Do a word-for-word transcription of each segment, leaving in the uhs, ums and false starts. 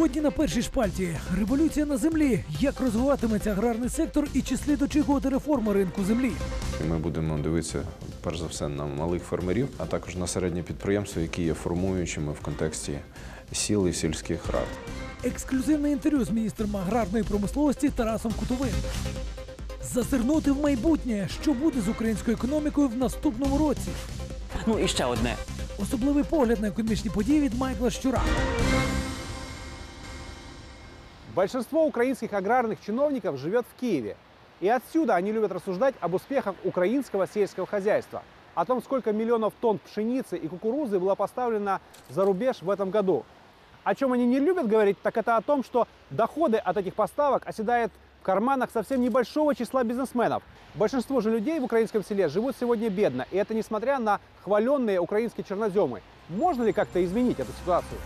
Сьогодні на першій шпальті революція на землі. Як розвиватиметься аграрний сектор і чи слід очікувати реформи ринку землі? Ми будемо дивитися, перш за все, на малих фермерів, а також на середні підприємства, які є формуючими в контексті сіл і сільських рад. Ексклюзивне інтерв'ю з міністром аграрної промисловості Тарасом Кутовим. Зазирнути в майбутнє, що буде з українською економікою в наступному році. Ну і ще одне. Особливий погляд на економічні події від Майкла Щура. Большинство украинских аграрных чиновников живет в Киеве. И отсюда они любят рассуждать об успехах украинского сельского хозяйства. О том, сколько миллионов тонн пшеницы и кукурузы было поставлено за рубеж в этом году. О чем они не любят говорить, так это о том, что доходы от этих поставок оседают в карманах совсем небольшого числа бизнесменов. Большинство же людей в украинском селе живут сегодня бедно. И это несмотря на хваленные украинские черноземы. Можно ли как-то изменить эту ситуацию?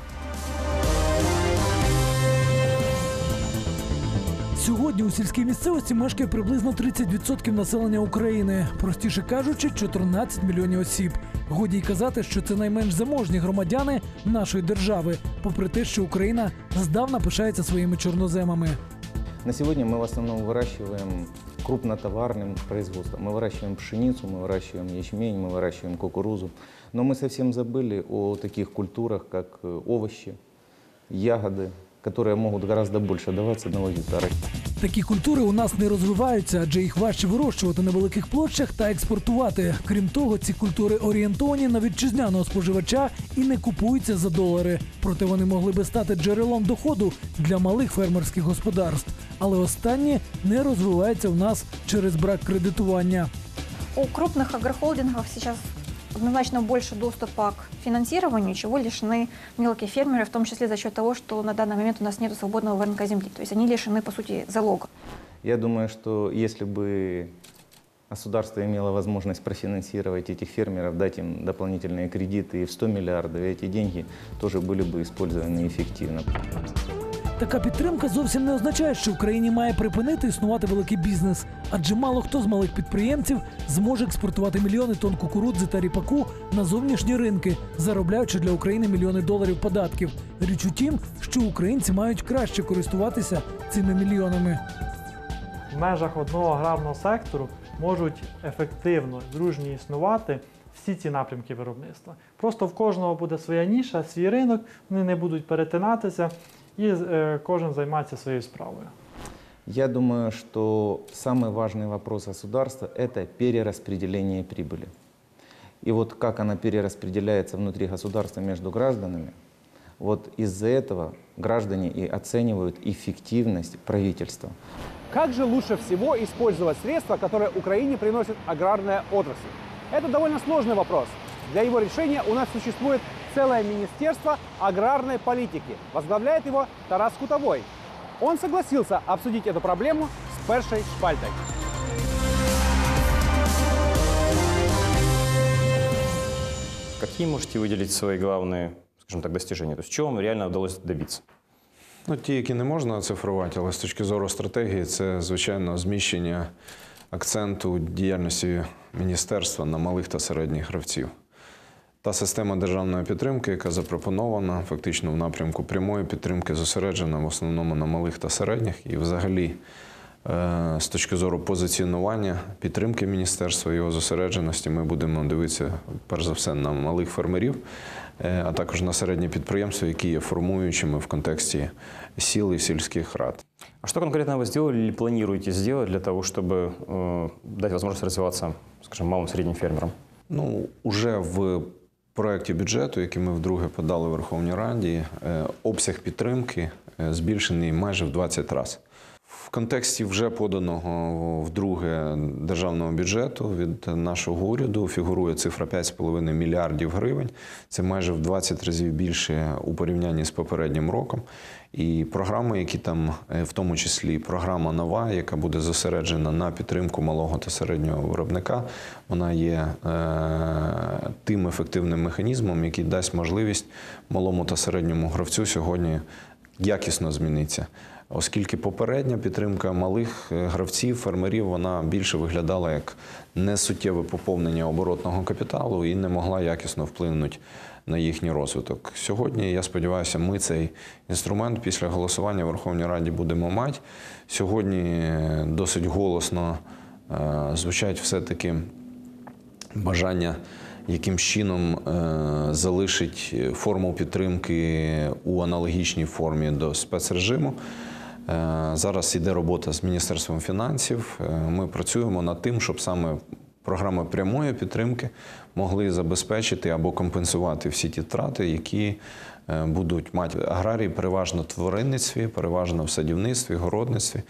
Сьогодні у сільській місцевості мешкає приблизно тридцять відсотків населення України. Простіше кажучи, чотирнадцять мільйонів осіб. Годі й казати, що це найменш заможні громадяни нашої держави, попри те, що Україна здавна пишається своїми чорноземами. На сегодня мы в основном выращиваем крупнотоварным производством. Мы выращиваем пшеницу, мы выращиваем ячмень, мы выращиваем кукурузу. Но мы совсем забыли о таких культурах, как овощи, ягоды, которые могут гораздо больше давать с одного гектара. Такі культури у нас не розвиваються, адже їх важче вирощувати на великих площах та експортувати. Крім того, ці культури орієнтовані на вітчизняного споживача і не купуються за долари. Проте вони могли би стати джерелом доходу для малих фермерських господарств. Але останні не розвиваються в нас через брак кредитування. У крупных агрохолдингов сейчас однозначно больше доступа к финансированию, чего лишены мелкие фермеры, в том числе за счет того, что на данный момент у нас нет свободного рынка земли. То есть они лишены, по сути, залога. Я думаю, что если бы государство имело возможность профинансировать этих фермеров, дать им дополнительные кредиты и в сто миллиардов, эти деньги тоже были бы использованы эффективно. Така підтримка зовсім не означає, що в країні має припинити існувати великий бізнес. Адже мало хто з малих підприємців зможе експортувати мільйони тонн кукурудзи та ріпаку на зовнішні ринки, заробляючи для України мільйони доларів податків. Річ у тім, що українці мають краще користуватися цими мільйонами. В межах одного аграрного сектору можуть ефективно, дружньо існувати всі ці напрямки виробництва. Просто в кожного буде своя ніша, свій ринок, вони не будуть перетинатися. И э, кожен займается своей справой. Я думаю, что самый важный вопрос государства – это перераспределение прибыли. И вот как она перераспределяется внутри государства между гражданами, вот из-за этого граждане и оценивают эффективность правительства. Как же лучше всего использовать средства, которые Украине приносит аграрная отрасль? Это довольно сложный вопрос. Для его решения у нас существует целое министерство аграрной политики. Возглавляет его Тарас Кутовой. Он согласился обсудить эту проблему с першей шпальтой. Какие можете выделить свои главные, скажем так, достижения? То есть чего вам реально удалось добиться? Ну, ті, які не можна оцифрувати, але з точки зору стратегії, це, звичайно, зміщення акценту діяльності міністерства на малих та середніх гравців. Та система державної підтримки, яка запропонована фактично в напрямку прямої підтримки, зосереджена в основному на малих та середніх. І взагалі, з точки зору позиціонування, підтримки міністерства, його зосередженості, ми будемо дивитися, перш за все, на малих фермерів, а також на середні підприємства, які є формуючими в контексті сіл і сільських рад. А что конкретно вы сделали или планируете сделать для того, чтобы э, дать возможность развиваться, скажем, малым и средним фермерам? Ну, уже в проєкті бюджету, який ми вдруге подали в Верховній Раді, обсяг підтримки збільшений майже в двадцять разів. В контексті вже поданого вдруге державного бюджету від нашого уряду фігурує цифра п'ять з половиною мільярдів гривень. Це майже в двадцять разів більше у порівнянні з попереднім роком. І програми, які там, в тому числі програма нова, яка буде зосереджена на підтримку малого та середнього виробника, вона є е, тим ефективним механізмом, який дасть можливість малому та середньому гравцю сьогодні якісно зміниться. Оскільки попередня підтримка малих гравців, фермерів, вона більше виглядала як несуттєве поповнення оборотного капіталу і не могла якісно вплинути на їхній розвиток. Сьогодні, я сподіваюся, ми цей інструмент після голосування в Верховній Раді будемо мати. Сьогодні досить голосно звучать все-таки бажання яким чином залишить форму підтримки у аналогічній формі до спецрежиму. Зараз йде робота з Міністерством фінансів. Ми працюємо над тим, щоб саме програми прямої підтримки могли забезпечити або компенсувати всі ті втрати, які будуть мати аграрії переважно в тваринництві, переважно в садівництві, городництві.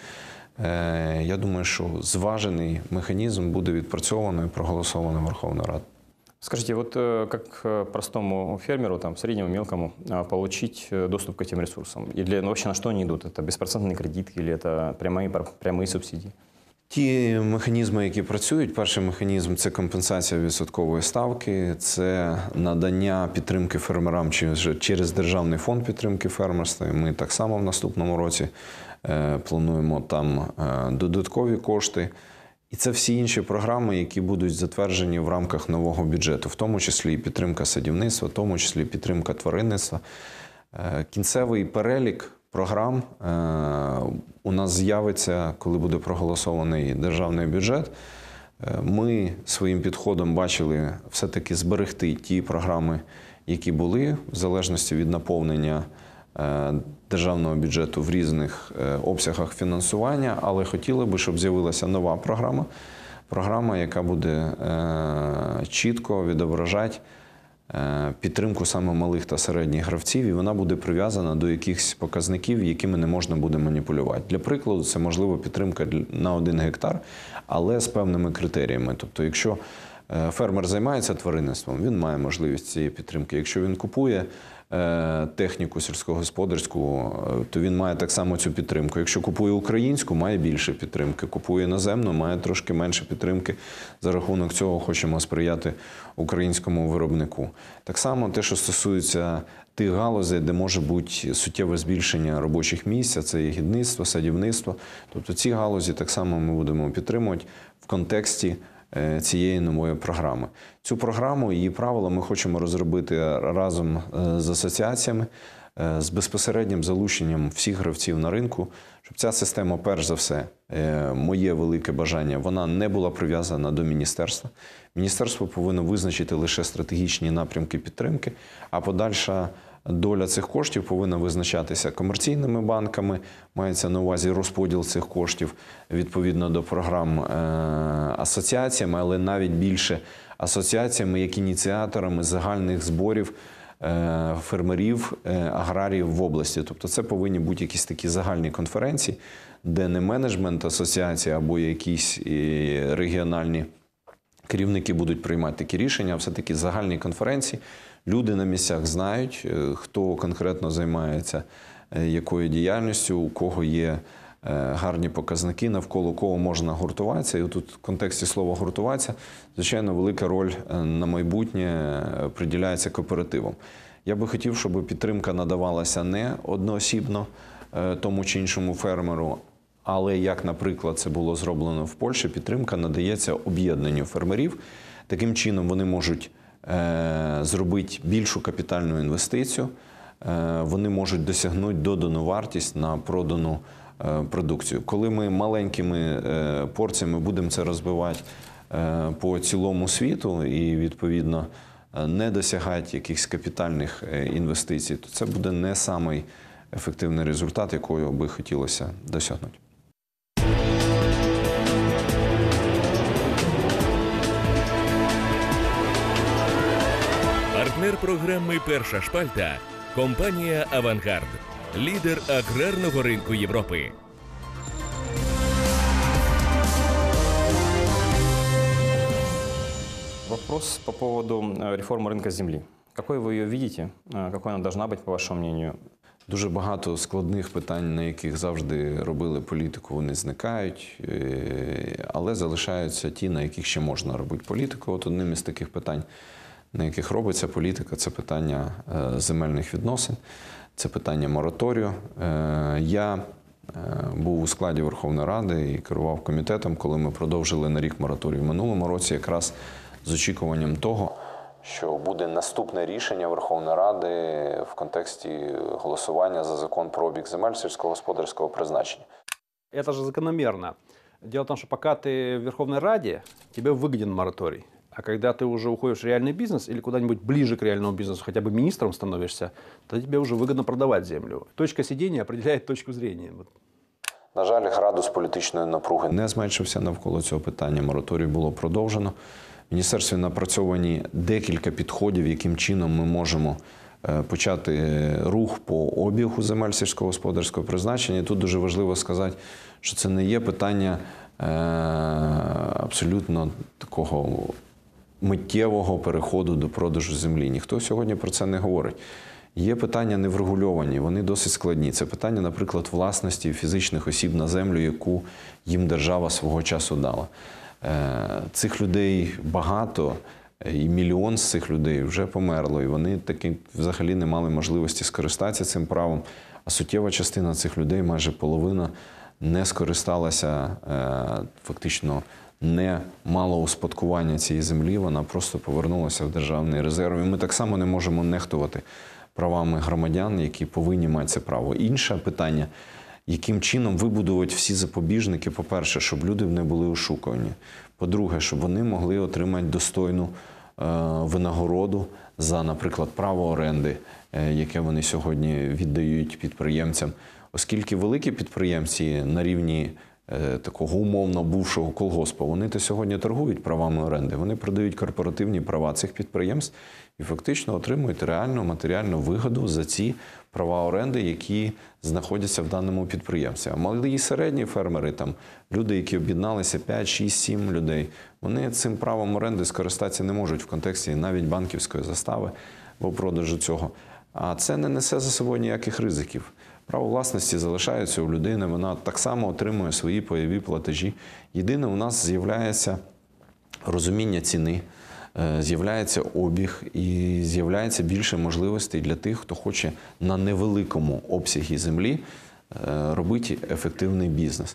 Я думаю, що зважений механізм буде відпрацьований і проголосований Верховною Радою. Скажите, вот как простому фермеру, там, среднему, мелкому, получить доступ к этим ресурсам? И для, ну, вообще на что они идут? Это беспроцентный кредит или это прямые, прямые субсидии? Ті механізми, які працюють, перший механізм – це компенсація відсоткової ставки, це надання підтримки фермерам через Державний фонд підтримки фермерства. Ми так само в наступному році плануємо там додаткові кошти. І це всі інші програми, які будуть затверджені в рамках нового бюджету, в тому числі і підтримка садівництва, в тому числі і підтримка тваринництва. Кінцевий перелік програм у нас з'явиться, коли буде проголосований державний бюджет. Ми своїм підходом бачили все-таки зберегти ті програми, які були, в залежності від наповнення державного бюджету в різних обсягах фінансування, але хотіли би, щоб з'явилася нова програма. Програма, яка буде чітко відображати підтримку саме малих та середніх гравців, і вона буде прив'язана до якихось показників, якими не можна буде маніпулювати. Для прикладу, це, можливо, підтримка на один гектар, але з певними критеріями. Тобто, якщо фермер займається тваринництвом, він має можливість цієї підтримки. Якщо він купує техніку сільськогосподарську, то він має так само цю підтримку. Якщо купує українську, має більше підтримки. Купує іноземну, має трошки менше підтримки. За рахунок цього хочемо сприяти українському виробнику. Так само те, що стосується тих галузей, де може бути суттєве збільшення робочих місць, це є гідництво, садівництво. Тобто ці галузі так само ми будемо підтримувати в контексті цієї нової програми. Цю програму, її правила ми хочемо розробити разом з асоціаціями, з безпосереднім залученням всіх гравців на ринку, щоб ця система, перш за все, моє велике бажання, вона не була прив'язана до міністерства. Міністерство повинно визначити лише стратегічні напрямки підтримки, а подальша доля цих коштів повинна визначатися комерційними банками, мається на увазі розподіл цих коштів відповідно до програм асоціаціями, але навіть більше асоціаціями як ініціаторами загальних зборів фермерів, аграріїв в області. Тобто це повинні бути якісь такі загальні конференції, де не менеджмент асоціації або якісь регіональні керівники будуть приймати такі рішення, а все-таки загальні конференції. Люди на місцях знають, хто конкретно займається якою діяльністю, у кого є гарні показники, навколо кого можна гуртуватися. І тут в контексті слова «гуртуватися», звичайно, велика роль на майбутнє приділяється кооперативам. Я би хотів, щоб підтримка надавалася не одноосібно тому чи іншому фермеру, але, як, наприклад, це було зроблено в Польщі, підтримка надається об'єднанню фермерів. Таким чином вони можуть зробити більшу капітальну інвестицію, вони можуть досягнути додану вартість на продану продукцію. Коли ми маленькими порціями будемо це розбивати по цілому світу і, відповідно, не досягати якихось капітальних інвестицій, то це буде не самий ефективний результат, якого би хотілося досягнути. Партнер програми «Перша шпальта» – компанія «Авангард», лідер аграрного ринку Європи. Вопрос по поводу реформы рынка земли. Какой вы ее видите? Какой она должна быть, по вашему мнению? Дуже багато складних питань, на яких завжди робили політику, вони зникають, але залишаються ті, на яких ще можна робити політику. От одним із таких питань, на яких робиться політика, це питання земельних відносин. це питання мораторію. Я був у складі Верховної Ради і керував комітетом, коли ми продовжили на рік мораторій в минулому році, якраз з очікуванням того, що буде наступне рішення Верховної Ради в контексті голосування за закон про обіг земель сільськогосподарського призначення. Это же закономерно. Дело в том, что пока ты в Верховной Раде, тебе выгоден мораторий. А когда ты уже уходишь в реальный бизнес или куда-нибудь ближе к реальному бизнесу, хотя бы министром становишься, то тебе уже выгодно продавать землю. Точка сидения определяет точку зрения. На жаль, градус політичної напруги не зменшився навколо цього питання. Мораторій було продовжено. В міністерстві напрацьовані декілька підходів, яким чином ми можемо почати рух по обігу земель сільськогосподарського призначення. І тут дуже важливо сказати, що це не є питання абсолютно такого миттєвого переходу до продажу землі. Ніхто сьогодні про це не говорить. Є питання неврегульовані, вони досить складні. Це питання, наприклад, власності фізичних осіб на землю, яку їм держава свого часу дала. Цих людей багато, і мільйон з цих людей вже померло, і вони таки взагалі не мали можливості скористатися цим правом. А суттєва частина цих людей, майже половина, не скористалася, фактично не мала успадкування цієї землі, вона просто повернулася в державний резерв. І ми так само не можемо нехтувати правами громадян, які повинні мати це право. Інше питання, яким чином вибудувати всі запобіжники, по-перше, щоб люди не були ошукані. По-друге, щоб вони могли отримати достойну е, винагороду за, наприклад, право оренди, е, яке вони сьогодні віддають підприємцям. Оскільки великі підприємці на рівні е, такого умовно бувшого колгоспу, вони то сьогодні торгують правами оренди, вони продають корпоративні права цих підприємств і фактично отримують реальну матеріальну вигоду за ці права оренди, які знаходяться в даному підприємстві. А малі і середні фермери, там, люди, які об'єдналися п'ять, шість, сім людей, вони цим правом оренди скористатися не можуть в контексті навіть банківської застави або продажу цього. А це не несе за собою ніяких ризиків. Право власності залишається у людини, вона так само отримує свої пайові платежі. Єдине, у нас з'являється розуміння ціни, з'являється обіг і з'являється більше можливостей для тих, хто хоче на невеликому обсягі землі робити ефективний бізнес.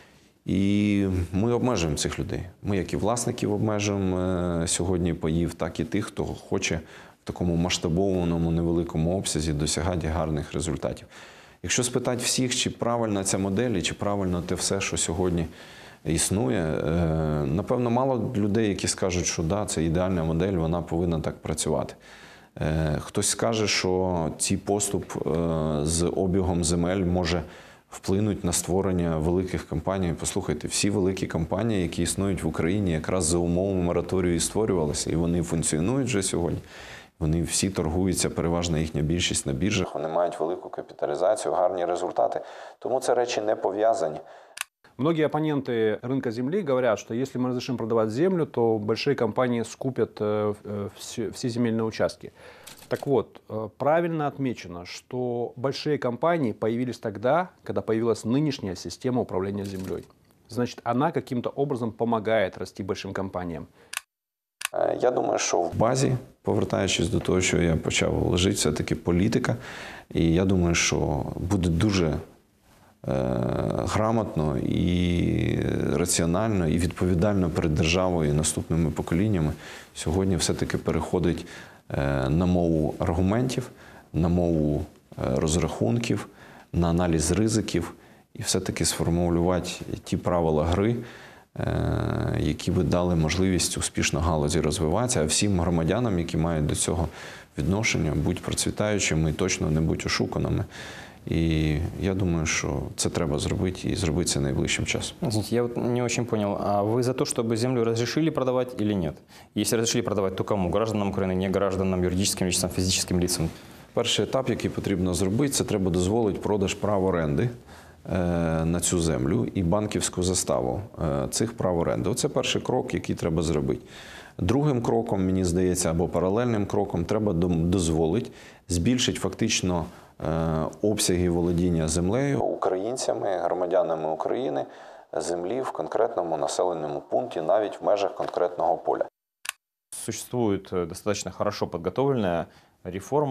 І ми обмежуємо цих людей. Ми, як і власників, обмежуємо сьогодні паїв, так і тих, хто хоче в такому масштабованому невеликому обсязі досягати гарних результатів. Якщо спитати всіх, чи правильна ця модель, і чи правильно те все, що сьогодні існує, напевно, мало людей, які скажуть, що да, це ідеальна модель, вона повинна так працювати. Хтось скаже, що цей поступ з обігом земель може вплинути на створення великих компаній. Послухайте, всі великі компанії, які існують в Україні, якраз за умовами мораторію і створювалися, і вони функціонують вже сьогодні. Вони всі торгуються, переважна їхня більшість на біржах. Вони мають велику капіталізацію, гарні результати. Тому це речі не пов'язані. Многие оппоненты рынка земли говорят, что если мы разрешим продавать землю, то большие компании скупят все, все земельные участки. Так вот, правильно отмечено, что большие компании появились тогда, когда появилась нынешняя система управления землей. Значит, она каким-то образом помогает расти большим компаниям. Я думаю, що в базі, повертаючись до того, що я почав, лежить все-таки політика. І я думаю, що буде дуже грамотно і раціонально, і відповідально перед державою і наступними поколіннями сьогодні все-таки переходить на мову аргументів, на мову розрахунків, на аналіз ризиків і все-таки сформулювати ті правила гри, які би дали можливість успішно галузі розвиватися, а всім громадянам, які мають до цього відношення, будь процвітаючими і точно не будь ошуканими. И я думаю, что это треба зробити и зробити це найближчим часом. Извините, я вот не очень понял, а вы за то, чтобы землю разрешили продавать или нет? Если разрешили продавать, то кому? Гражданам Украины, не гражданам, юридическим лицам, физическим лицам? Перший етап, який потрібно зробити, це треба дозволити продаж прав оренди на цю землю і банківську заставу цих прав оренди. Оце перший крок, який треба зробити. Другим кроком, мені здається, або паралельним кроком, треба дозволити збільшити фактично обсяги володіння землею українцями, громадянами України, землі в конкретному населеному пункті, навіть в межах конкретного поля. Существует достаточно хорошо подготовленная реформа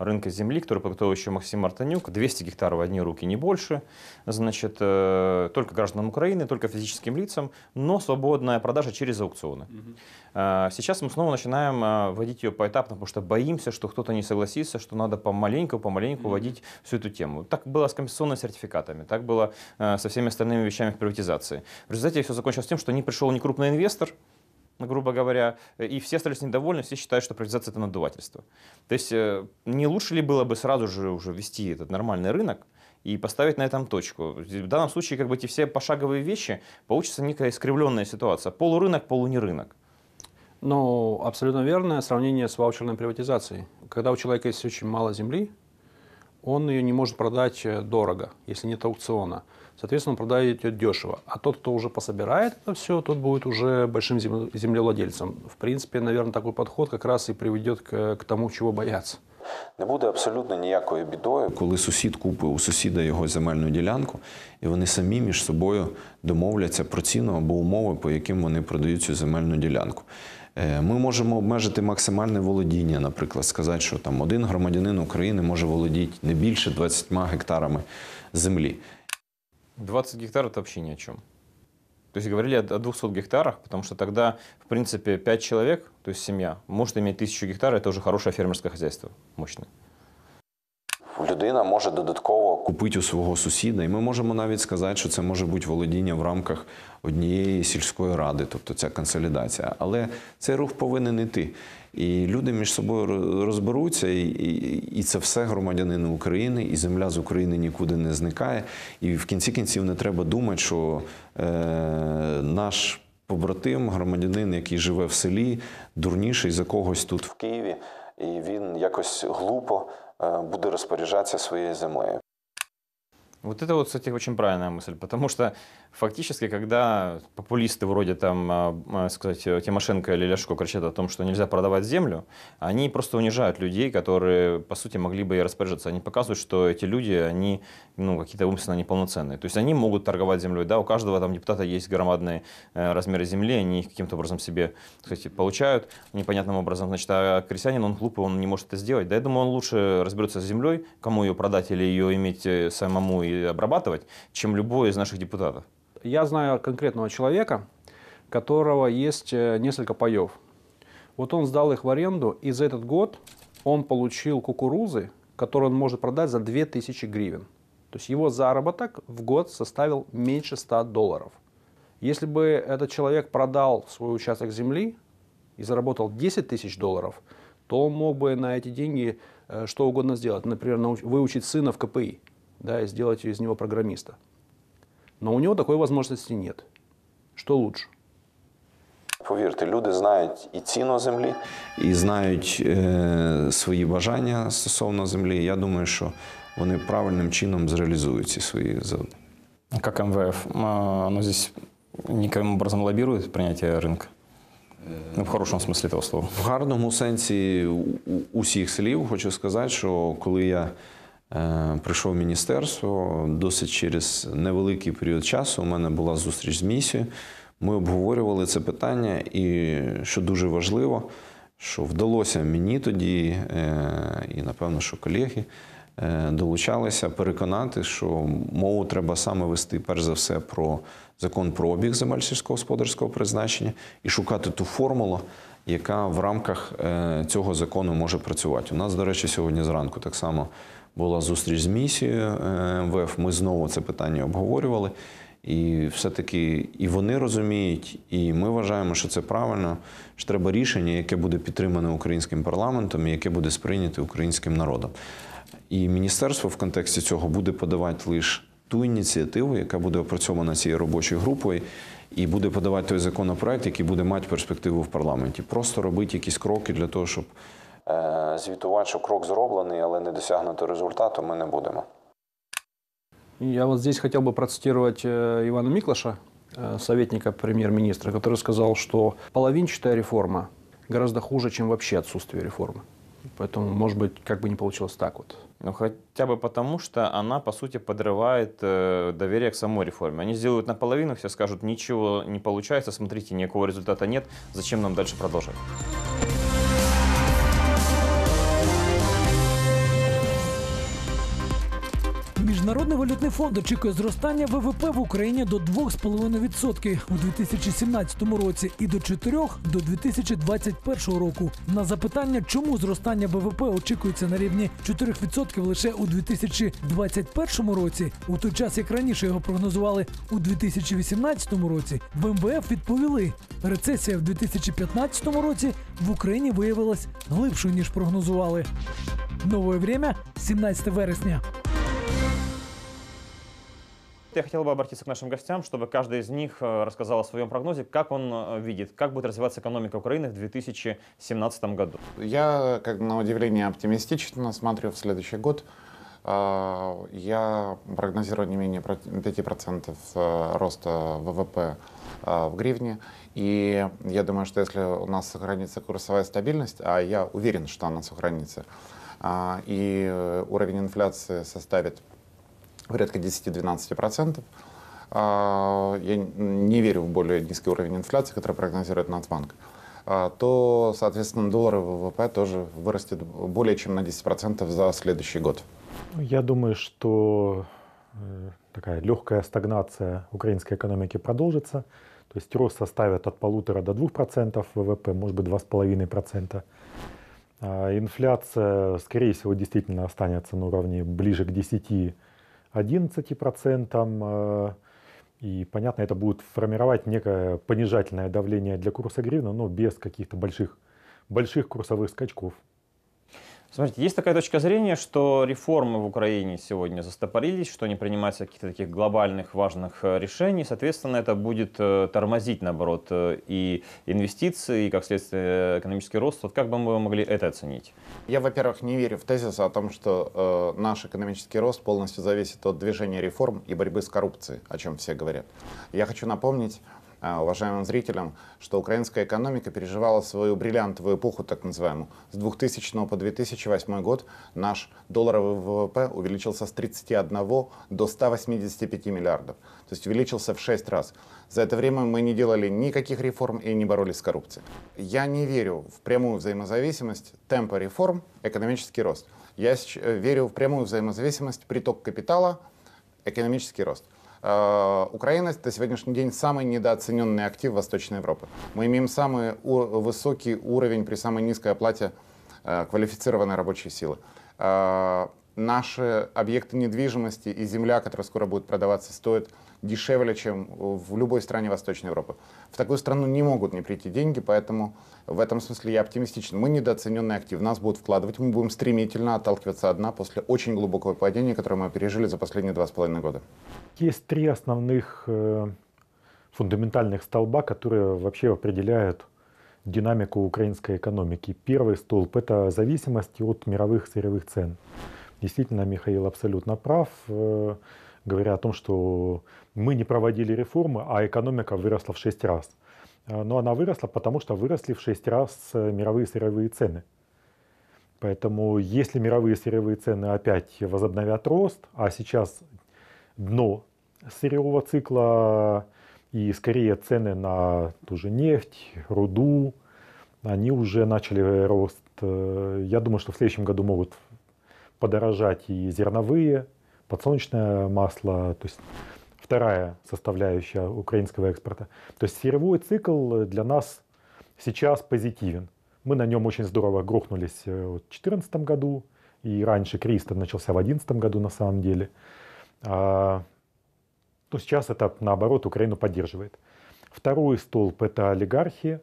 рынка земли, который подготовил еще Максим Артанюк, двести гектаров в одни руки, не больше, значит, э, только гражданам Украины, только физическим лицам, но свободная продажа через аукционы. Mm-hmm. э, сейчас мы снова начинаем э, вводить ее поэтапно, потому что боимся, что кто-то не согласится, что надо помаленьку, помаленьку mm-hmm. вводить всю эту тему. Так было с компенсационными сертификатами, так было э, со всеми остальными вещами в приватизации. В результате все закончилось тем, что не пришел ни крупный инвестор, грубо говоря, и все остались недовольны, все считают, что приватизация – это надувательство. То есть не лучше ли было бы сразу же уже ввести этот нормальный рынок и поставить на этом точку? В данном случае как бы эти все пошаговые вещи, получится некая искривленная ситуация. Полурынок, полунерынок. Ну, абсолютно верное сравнение с ваучерной приватизацией. Когда у человека есть очень мало земли, он ее не может продать дорого, если нет аукциона. Соответственно, он продает ее дешево. А тот, кто уже пособирает это все, тот будет уже большим землевладельцем. В принципе, наверное, такой подход как раз и приведет к, к тому, чего бояться. Не буде абсолютно ніякою бідою, коли сусід купить у сусіда його земельну ділянку, і вони самі між собою домовляться про ціну або умови, по яким вони продають цю земельну ділянку. Ми можемо обмежити максимальне володіння, наприклад, сказати, що там один громадянин України може володіти не більше двадцятьма гектарами землі. двадцать гектаров – это вообще ни о чем. То есть говорили о двухстах гектарах, потому что тогда, в принципе, пять человек, то есть семья, может иметь тысячу гектаров, это уже хорошее фермерское хозяйство, мощное. Людина може додатково купити у свого сусіда, і ми можемо навіть сказати, що це може бути володіння в рамках однієї сільської ради, тобто ця консолідація. Але цей рух повинен іти. І люди між собою розберуться, і, і, і це все громадянини України, і земля з України нікуди не зникає. І в кінці кінців не треба думати, що е, наш побратим, громадянин, який живе в селі, дурніший за когось тут в Києві, і він якось глупо буде розпоряджатися своєю землею. Вот это вот, кстати, очень правильная мысль, потому что фактически, когда популисты вроде там, сказать, Тимошенко или Ляшко кричат о том, что нельзя продавать землю, они просто унижают людей, которые, по сути, могли бы и распоряжаться. Они показывают, что эти люди, они, ну, какие-то умственно неполноценные. То есть они могут торговать землей, да, у каждого там депутата есть громадные размеры земли, они их каким-то образом себе, кстати, получают непонятным образом. Значит, а крестьянин, он глупый, он не может это сделать. Да, я думаю, он лучше разберется с землей, кому ее продать или ее иметь самому и обрабатывать, чем любой из наших депутатов. Я знаю конкретного человека, у которого есть несколько паев. Вот он сдал их в аренду, и за этот год он получил кукурузы, которые он может продать за две тысячи гривен. То есть его заработок в год составил меньше ста долларов. Если бы этот человек продал свой участок земли и заработал десять тысяч долларов, то он мог бы на эти деньги что угодно сделать. Например, выучить сына в ка пэ и, да, и сделать из него программиста. Но у него такой возможности нет. Що лучше? Повірте, люди знають і ціну землі, і знають е, свої бажання стосовно землі. Я думаю, що вони правильним чином зреалізують ці свої завдання. Как эм вэ эф, оно здесь никаким образом лоббирует принятие рынка? Ну, в хорошому смислі того слова. В гарному сенсі усіх слів хочу сказати, що коли я е, прийшов в міністерство, досить через невеликий період часу у мене була зустріч з місією. Ми обговорювали це питання і, що дуже важливо, що вдалося мені тоді, е, і напевно, що колеги, е, долучалися переконати, що мову треба саме вести, перш за все, про закон про обіг земель сільськогосподарського призначення і шукати ту формулу, яка в рамках е, цього закону може працювати. У нас, до речі, сьогодні зранку так само була зустріч з місією ем ве еф, ми знову це питання обговорювали. І все-таки і вони розуміють, і ми вважаємо, що це правильно, що треба рішення, яке буде підтримане українським парламентом і яке буде сприйняте українським народом. І міністерство в контексті цього буде подавати лише ту ініціативу, яка буде опрацьована цією робочою групою, і буде подавати той законопроект, який буде мати перспективу в парламенті. Просто робити якісь кроки для того, щоб е- звітувати, що крок зроблений, але не досягнути результату, ми не будемо. Я вот здесь хотел бы процитировать Ивана Миклаша, советника премьер-министра, который сказал, что половинчатая реформа гораздо хуже, чем вообще отсутствие реформы. Поэтому, может быть, как бы не получилось так вот. Ну, хотя бы потому, что она, по сути, подрывает э, доверие к самой реформе. Они сделают наполовину, все скажут, ничего не получается, смотрите, никакого результата нет, зачем нам дальше продолжать? Міжнародний валютний фонд очікує зростання ВВП в Україні до двох з половиною відсотків у дві тисячі сімнадцятому році і до чотирьох до дві тисячі двадцять першого року. На запитання, чому зростання ВВП очікується на рівні чотирьох відсотків лише у дві тисячі двадцять першому році, у той час як раніше його прогнозували у дві тисячі вісімнадцятому році, в ем ве еф відповіли: рецесія в дві тисячі п'ятнадцятому році в Україні виявилась глибшою, ніж прогнозували. Нове время, сімнадцяте вересня. Я хотел бы обратиться к нашим гостям, чтобы каждый из них э, рассказал о своем прогнозе, как он э, видит, как будет развиваться экономика Украины в две тысячи семнадцатом году. Я, как на удивление, оптимистично смотрю в следующий год. А, Я прогнозирую не менее пяти процентов роста ВВП а, в гривне. И я думаю, что если у нас сохранится курсовая стабильность, а я уверен, что она сохранится, а, и уровень инфляции составит порядка десяти-двенадцати процентов. Я не верю в более низкий уровень инфляции, который прогнозирует Нацбанк. То, соответственно, долларовый ВВП тоже вырастет более чем на десять процентов за следующий год. Я думаю, что такая легкая стагнация украинской экономики продолжится. То есть рост составит от полутора до двух процентов ВВП, может быть, два с половиной процента. Инфляция, скорее всего, действительно останется на уровне ближе к десяти-одиннадцати процентам. И, понятно, это будет формировать некое понижательное давление для курса гривны, но без каких-то больших, больших курсовых скачков. Смотрите, есть такая точка зрения, что реформы в Украине сегодня застопорились, что не принимаются каких-то таких глобальных важных решений. Соответственно, это будет тормозить, наоборот, и инвестиции, и, как следствие, экономический рост. Вот как бы мы могли это оценить? Я, во-первых, не верю в тезис о том, что э, наш экономический рост полностью зависит от движения реформ и борьбы с коррупцией, о чем все говорят. Я хочу напомнить уважаемым зрителям, что украинская экономика переживала свою бриллиантовую эпоху, так называемую. С двухтысячного по две тысячи восьмой год наш долларовый ВВП увеличился с тридцати одного до ста восьмидесяти пяти миллиардов. То есть увеличился в шесть раз. За это время мы не делали никаких реформ и не боролись с коррупцией. Я не верю в прямую взаимозависимость темпа реформ, экономический рост. Я верю в прямую взаимозависимость приток капитала, экономический рост. Украина на сегодняшний день самый недооцененный актив Восточной Европы. Мы имеем самый высокий уровень при самой низкой оплате квалифицированной рабочей силы. Наши объекты недвижимости и земля, которая скоро будет продаваться, стоят дешевле, чем в любой стране Восточной Европы. В такую страну не могут не прийти деньги, поэтому в этом смысле я оптимистичен. Мы недооцененный актив, в нас будут вкладывать, мы будем стремительно отталкиваться от дна после очень глубокого падения, которое мы пережили за последние два с половиной года. Есть три основных э, фундаментальных столба, которые вообще определяют динамику украинской экономики. Первый столб – это зависимость от мировых сырьевых цен. Действительно, Михаил абсолютно прав, э, говоря о том, что мы не проводили реформы, а экономика выросла в шесть раз. Но она выросла, потому что выросли в шесть раз мировые сырьевые цены. Поэтому если мировые сырьевые цены опять возобновят рост, а сейчас дно сырьевого цикла и скорее цены на ту же нефть, руду, они уже начали рост. Я думаю, что в следующем году могут подорожать и зерновые, подсолнечное масло, то есть вторая составляющая украинского экспорта. То есть сырьевой цикл для нас сейчас позитивен. Мы на нем очень здорово грохнулись в две тысячи четырнадцатом году, и раньше кризис начался в две тысячи одиннадцатом году на самом деле. А, то сейчас это наоборот Украину поддерживает. Второй столб – это олигархи.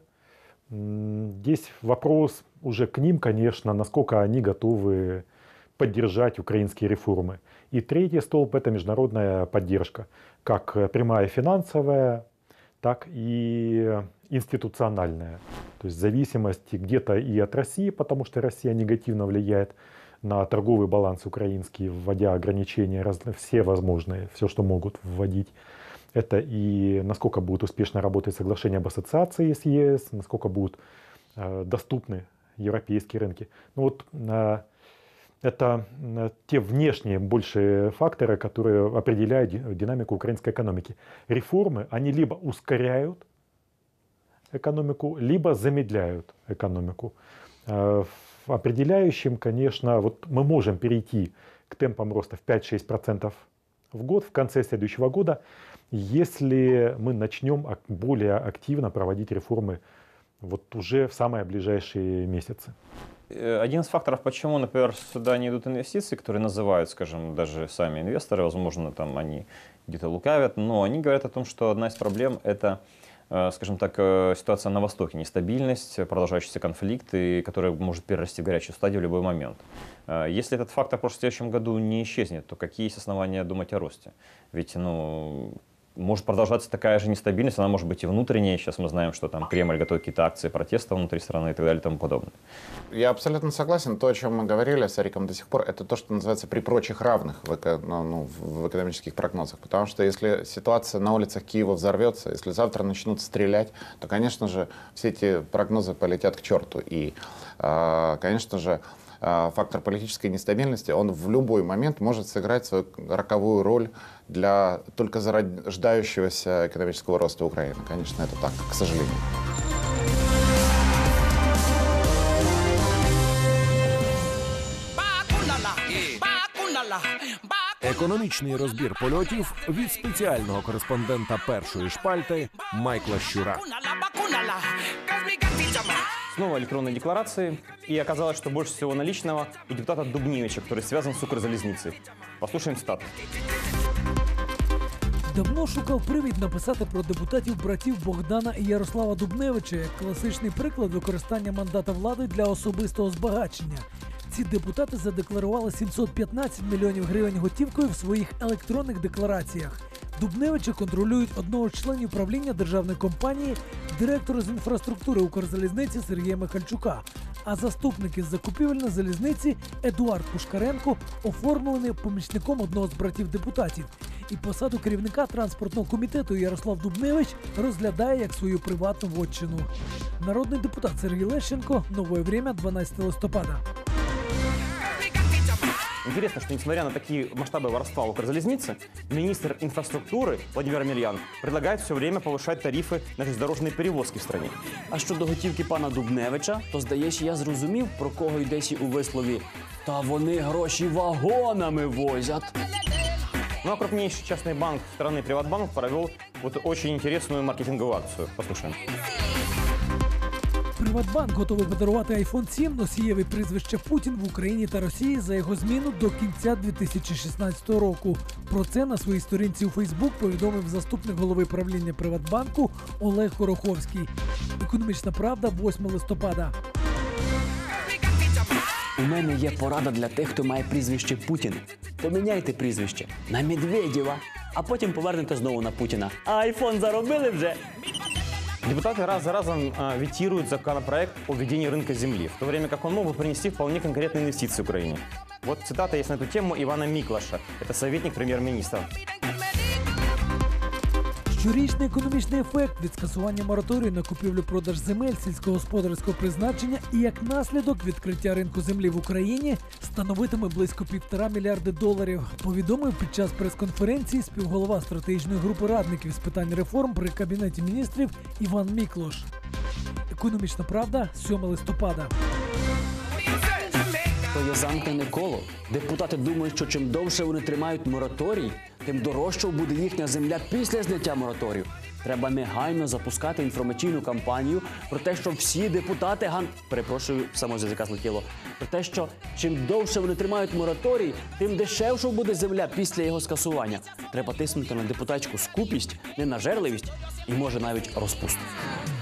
Здесь вопрос уже к ним, конечно, насколько они готовы поддержать украинские реформы. И третий столб – это международная поддержка, как прямая финансовая, так и институциональная. То есть зависимость где-то и от России, потому что Россия негативно влияет на торговый баланс украинский, вводя ограничения все возможные, все, что могут вводить. Это и насколько будет успешно работать соглашение об ассоциации с е эс, насколько будут э, доступны европейские рынки. Ну вот, э, это э, те внешние большие факторы, которые определяют динамику украинской экономики. Реформы, они либо ускоряют экономику, либо замедляют экономику. Э, определяющим, конечно, вот мы можем перейти к темпам роста в пять-шесть процентов в год, в конце следующего года, если мы начнем более активно проводить реформы вот уже в самые ближайшие месяцы. Один из факторов, почему, например, сюда не идут инвестиции, которые называют, скажем, даже сами инвесторы, возможно, там они где-то лукавят, но они говорят о том, что одна из проблем – это, скажем так, ситуация на Востоке, нестабильность, продолжающийся конфликт, и который может перерасти в горячую стадию в любой момент. Если этот фактор в следующем году не исчезнет, то какие есть основания думать о росте? Ведь, ну, может продолжаться такая же нестабильность, она может быть и внутренняя. Сейчас мы знаем, что там Кремль готовит какие-то акции протеста внутри страны и так далее и тому подобное. Я абсолютно согласен. То, о чем мы говорили с Ариком до сих пор, это то, что называется при прочих равных в, эко, ну, в экономических прогнозах. Потому что если ситуация на улицах Киева взорвется, если завтра начнут стрелять, то, конечно же, все эти прогнозы полетят к черту. И, конечно же, фактор политической нестабильности, он в любой момент может сыграть свою роковую роль для только зарождающегося экономического роста Украины. Конечно, это так, к сожалению. Економічний розбір польотів від спеціального кореспондента першої шпальти Майкла Щура. Снова электронные декларации, и оказалось, что больше всего наличного у депутата Дубневича, который связан с Укрзалізницею. Послушаем цитату. Давно шукав привід написати про депутатів братів Богдана і Ярослава Дубневича як класичний приклад використання мандата влади для особистого збагачення. Ці депутати задекларували сімсот п'ятнадцять мільйонів гривень готівкою в своїх електронних деклараціях. Дубневичі контролюють одного з членів правління державної компанії, директора з інфраструктури Укрзалізниці Сергія Михальчука, а заступник із закупівель на залізниці Едуард Пушкаренко оформлений помічником одного з братів-депутатів. І посаду керівника транспортного комітету Ярослав Дубневич розглядає як свою приватну вотчину. Народний депутат Сергій Лещенко, Новое время, дванадцятого листопада. Интересно, что несмотря на такие масштабы воровства в Укрзалізниці, министр инфраструктуры Владимир Омельян предлагает все время повышать тарифы на железнодорожные перевозки в стране. А щодо готівки пана Дубневича, то, здається, я зрозумів, про кого йдеться у вислові «Та вони гроші вагонами возять». Ну а крупнейший частный банк страны Приватбанк провел вот очень интересную маркетинговую акцию. Послушаем. Приватбанк готовий подарувати айфон сім носієві прізвища Путін в Україні та Росії за його зміну до кінця дві тисячі шістнадцятого року. Про це на своїй сторінці у Фейсбук повідомив заступник голови правління Приватбанку Олег Хороховський. Економічна правда, восьмого листопада. У мене є порада для тих, хто має прізвище Путін. Поміняйте прізвище на Медведєва, а потім повернете знову на Путіна. А айфон заробили вже? Депутаты раз за разом а, ветируют законопроект о введении рынка земли, в то время как он мог бы принести вполне конкретные инвестиции Украине. Вот цитата есть на эту тему Ивана Миклаша. Это советник премьер-министра. Щорічний економічний ефект від скасування мораторію на купівлю-продаж земель сільськогосподарського призначення і як наслідок відкриття ринку землі в Україні становитиме близько півтора мільярди доларів, повідомив під час прес-конференції співголова стратегічної групи радників з питань реформ при Кабінеті міністрів Іван Міклош. Економічна правда, сьомого листопада. То є замкнене коло. Депутати думають, що чим довше вони тримають мораторій, тим дорожчою буде їхня земля після зняття мораторію. Треба негайно запускати інформаційну кампанію про те, що всі депутати ган... Перепрошую, само з язика злетіло. Про те, що чим довше вони тримають мораторій, тим дешевшою буде земля після його скасування. Треба тиснути на депутатську скупість, ненажерливість і, може, навіть розпусту.